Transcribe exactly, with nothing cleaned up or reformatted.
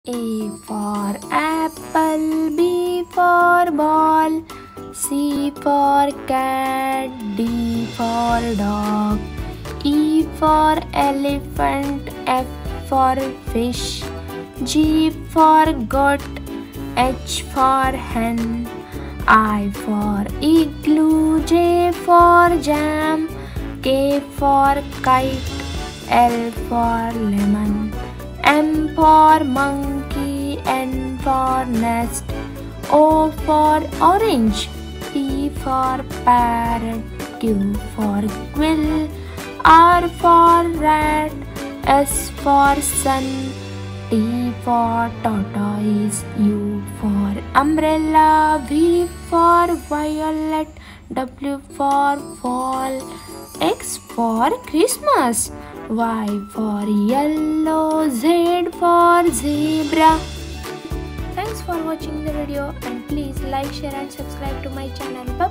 A for apple, B for ball, C for cat, D for dog, E for elephant, F for fish, G for goat, H for hen, I for igloo, J for jam, K for kite, L for lemon, M for monkey, N for nest, O for orange, P for parrot, Q for quill, R for rat, S for sun, T for tortoise, U for umbrella, V for violet, W for fall, X for Christmas, Y for yellow, Z for zebra. Thanks for watching the video and please like, share and subscribe to my channel. Bye.